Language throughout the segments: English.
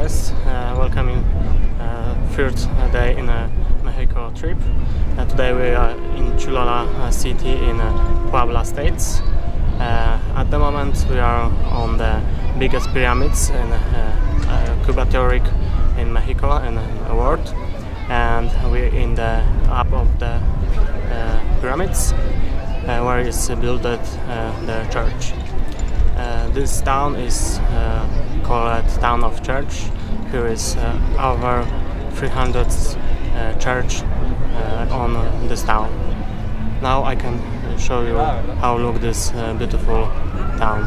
guys, welcoming third day in a Mexico trip. Today we are in Cholula city in Puebla states. At the moment we are on the biggest pyramids in Cuba in Mexico and the world, and we're in the up of the pyramids where is built the church. This town is called Town of Church. Here is over 300 church on this town. Now I can show you how look this beautiful town.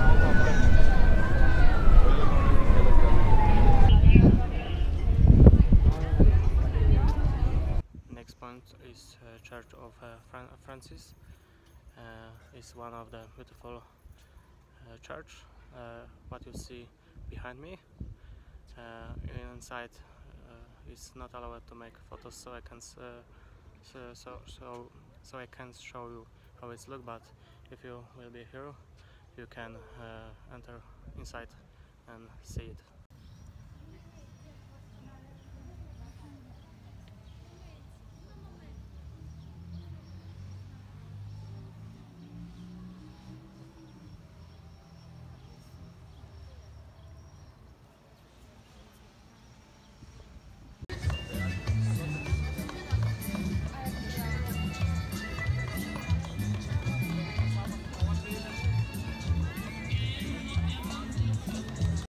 Next point is Church of Francis. It's one of the beautiful church. What you see behind me, inside is not allowed to make photos, so I can so I can show you how it's look. But if you will be here, you can enter inside and see it.